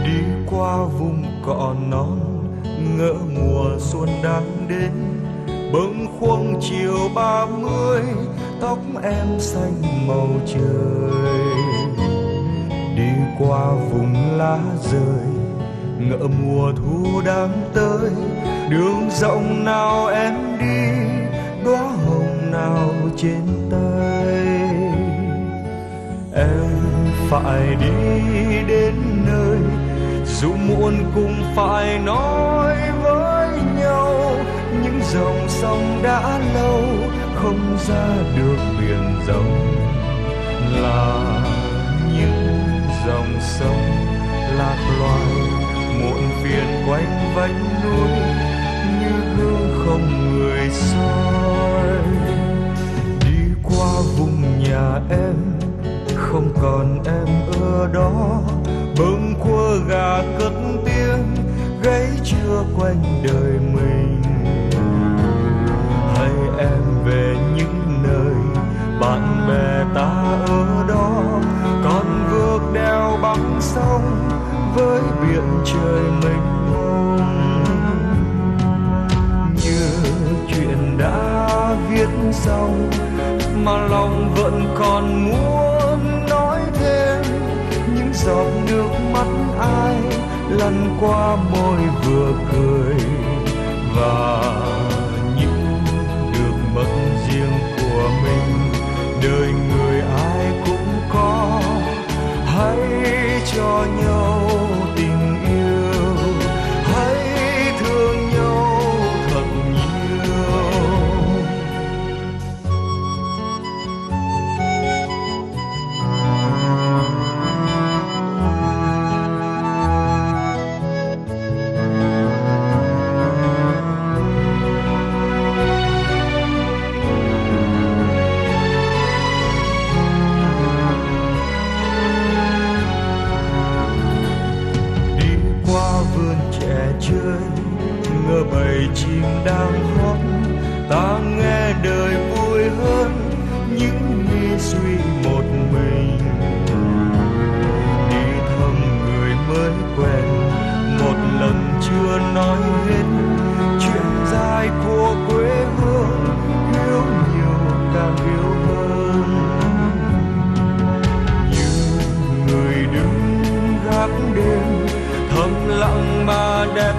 đi qua vùng cỏ non ngỡ mùa xuân đang đến, bâng khuâng chiều 30 tóc em xanh màu trời. Đi qua vùng lá rơi ngỡ mùa thu đang tới, đường rộng nào em đi, đóa hồng nào trên tay. Em phải đi đến nơi dù muộn cũng phải nói với nhau, những dòng sông đã lâu không ra được biển rộng, là những dòng sông lạc loài muộn phiền quanh vách núi như gương không người soi. Đi qua vùng nhà em không còn em ở đó, bâng cua gà cất tiếng gáy chưa quanh đời mình. Hay em về những nơi bạn bè ta ở đó, còn vượt đèo băng sông với biển trời mênh mông. Như chuyện đã viết xong mà lòng vẫn còn muốn nói thêm, những giọt nước mắt ai lăn qua môi vừa cười, và những được mất riêng của mình. Đời người ai cũng có, hãy cho nhau tình yêu, hãy thương nhau thật nhiều. Chơi ngỡ bầy chim đang hót, ta nghe đời vui hơn những nghĩ suy một mình. Đi thăm người mới quen một lần chưa nói hết chuyện dài của quê hương, hiểu nhiều càng hiểu hơn. Như người đứng gác đêm thầm lặng mà đẹp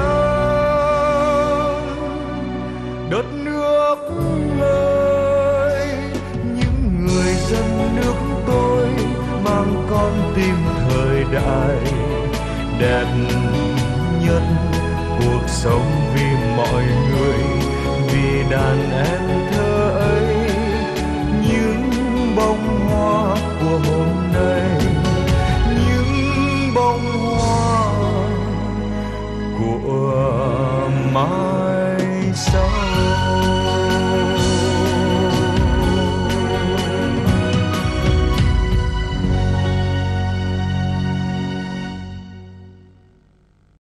lắm. Đất nước ơi, những người dân nước tôi mang con tim thời đại, đẹp nhất cuộc sống vì mọi người, vì đàn em